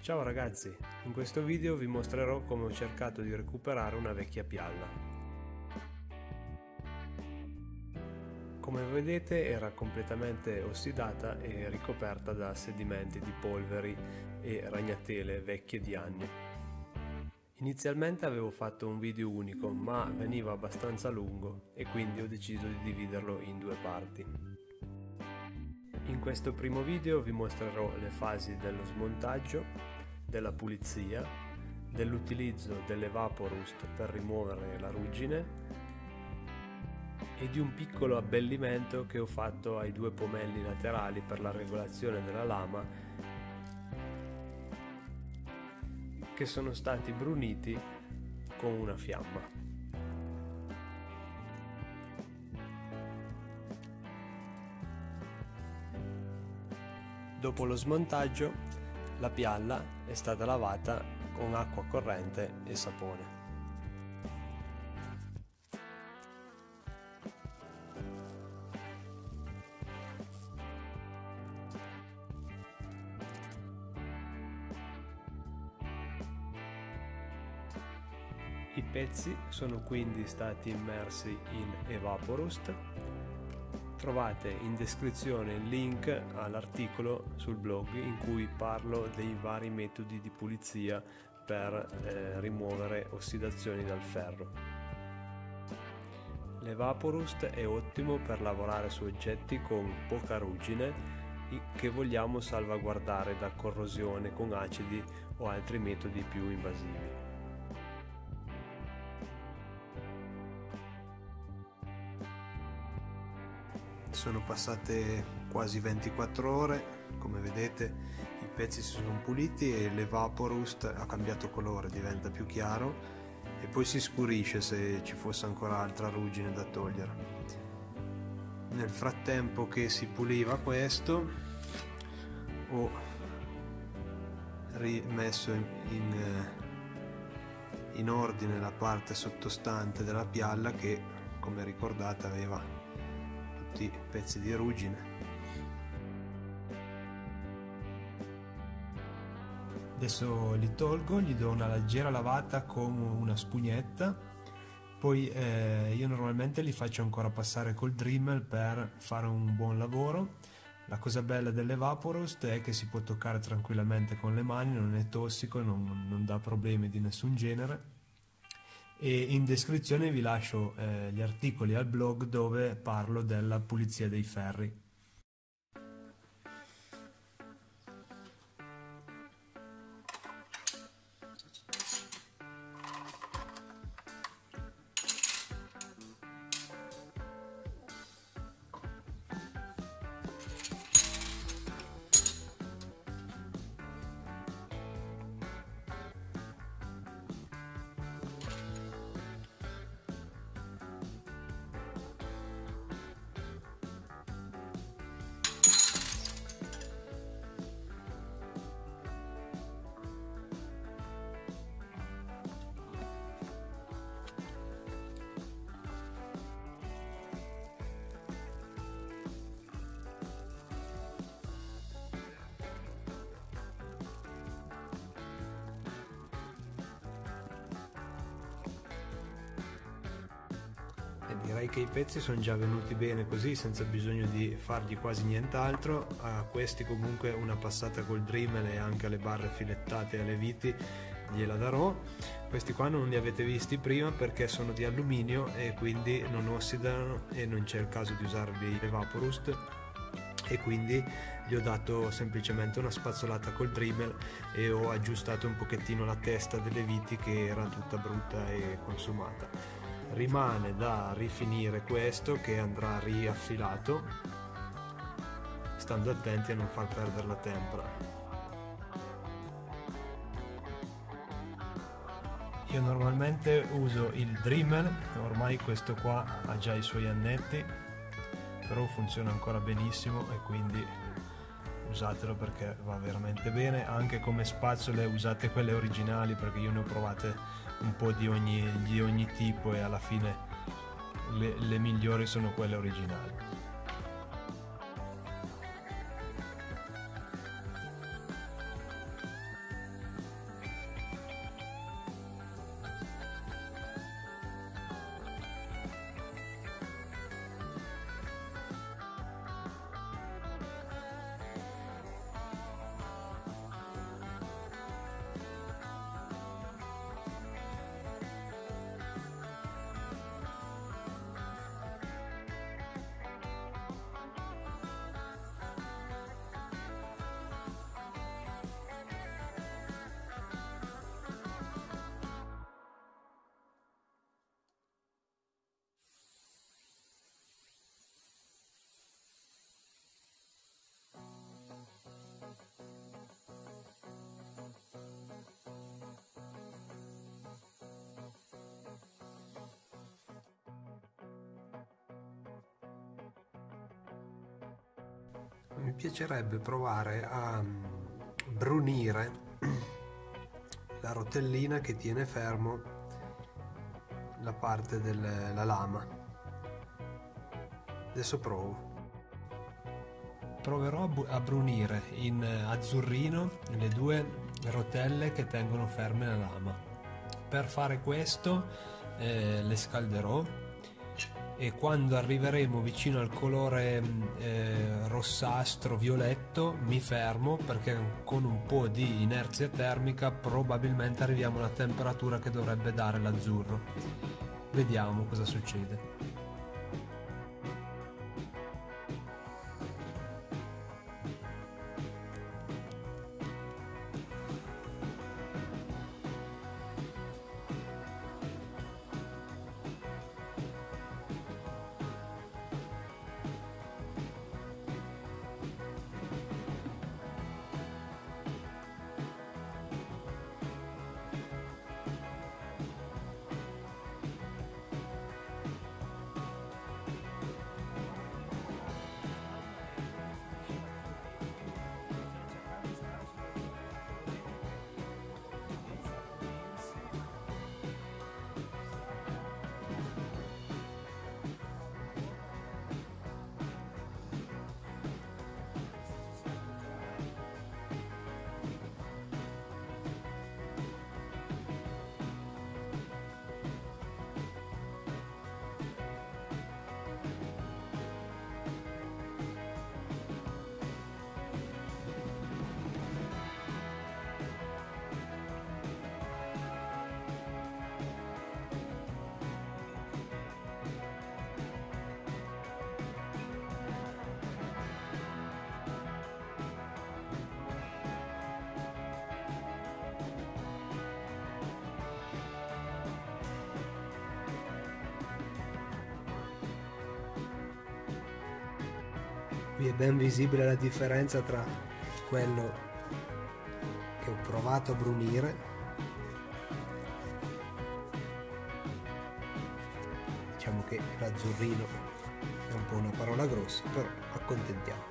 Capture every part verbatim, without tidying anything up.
Ciao ragazzi, in questo video vi mostrerò come ho cercato di recuperare una vecchia pialla. Come vedete era completamente ossidata e ricoperta da sedimenti di polveri e ragnatele vecchie di anni. Inizialmente avevo fatto un video unico, ma veniva abbastanza lungo e quindi ho deciso di dividerlo in due parti. In questo primo video vi mostrerò le fasi dello smontaggio, della pulizia, dell'utilizzo dell'Evaporust per rimuovere la ruggine e di un piccolo abbellimento che ho fatto ai due pomelli laterali per la regolazione della lama, che sono stati bruniti con una fiamma. Dopo lo smontaggio, la pialla è stata lavata con acqua corrente e sapone. I pezzi sono quindi stati immersi in Evaporust. Trovate in descrizione il link all'articolo sul blog in cui parlo dei vari metodi di pulizia per eh, rimuovere ossidazioni dal ferro. L'Evaporust è ottimo per lavorare su oggetti con poca ruggine che vogliamo salvaguardare da corrosione con acidi o altri metodi più invasivi. Sono passate quasi ventiquattro ore, come vedete i pezzi si sono puliti e l'Evaporust ha cambiato colore, diventa più chiaro e poi si scurisce se ci fosse ancora altra ruggine da togliere. Nel frattempo che si puliva questo ho rimesso in, in, in ordine la parte sottostante della pialla che, come ricordate, aveva pezzi di ruggine. Adesso li tolgo, gli do una leggera lavata con una spugnetta, poi eh, io normalmente li faccio ancora passare col Dremel per fare un buon lavoro. La cosa bella dell'Evaporust è che si può toccare tranquillamente con le mani, non è tossico, non, non dà problemi di nessun genere. E in descrizione vi lascio eh, gli articoli al blog dove parlo della pulizia dei ferri. Direi che i pezzi sono già venuti bene così, senza bisogno di fargli quasi nient'altro. A questi comunque una passata col Dremel e anche alle barre filettate e alle viti gliela darò. Questi qua non li avete visti prima perché sono di alluminio e quindi non ossidano e non c'è il caso di usarvi l'Evaporust, e quindi gli ho dato semplicemente una spazzolata col Dremel e ho aggiustato un pochettino la testa delle viti che era tutta brutta e consumata. Rimane da rifinire questo che andrà riaffilato, stando attenti a non far perdere la tempera. Io normalmente uso il Dremel, ormai questo qua ha già i suoi annetti, però funziona ancora benissimo e quindi usatelo perché va veramente bene. Anche come spazzole usate quelle originali, perché io ne ho provate un po' di ogni, di ogni tipo e alla fine le, le migliori sono quelle originali. mi piacerebbe provare a brunire la rotellina che tiene fermo la parte della lama. Adesso provo. Proverò a brunire in azzurrino le due rotelle che tengono ferme la lama. Per fare questo eh, le scalderò e quando arriveremo vicino al colore eh, rossastro violetto mi fermo, perché con un po' di inerzia termica probabilmente arriviamo alla temperatura che dovrebbe dare l'azzurro. Vediamo cosa succede. Qui è ben visibile la differenza tra quello che ho provato a brunire diciamo che l'azzurrino è un po' una parola grossa, però accontentiamoci.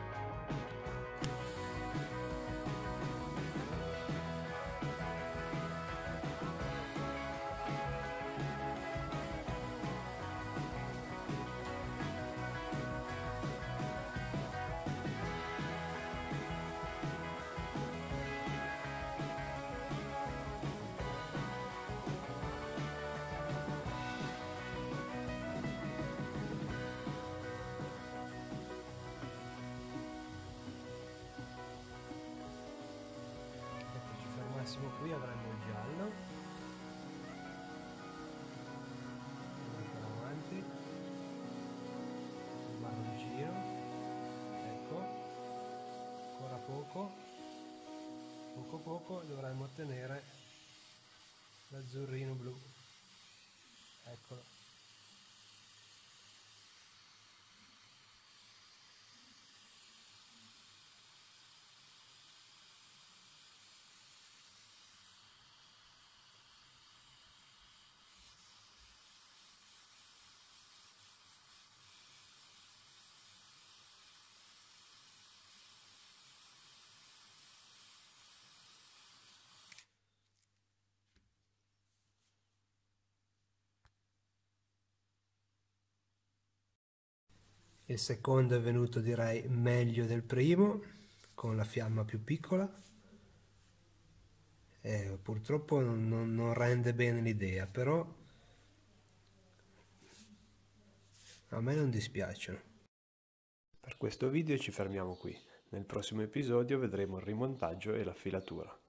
Qui avremo il giallo, andiamo avanti, il marroncino, ecco, ancora poco, poco poco dovremmo ottenere l'azzurrino blu, eccolo. Il secondo è venuto, direi, meglio del primo, con la fiamma più piccola. Eh, purtroppo non, non, non rende bene l'idea, però a me non dispiacciono. Per questo video ci fermiamo qui. Nel prossimo episodio vedremo il rimontaggio e la filatura.